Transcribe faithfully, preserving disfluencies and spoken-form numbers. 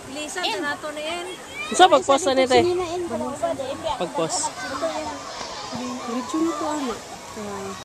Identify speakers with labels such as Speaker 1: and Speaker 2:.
Speaker 1: Bilisan sa nato na yan.
Speaker 2: Sa pag-post na nito eh. Pag-post.
Speaker 1: Ito yan. Diretso na ko, ano.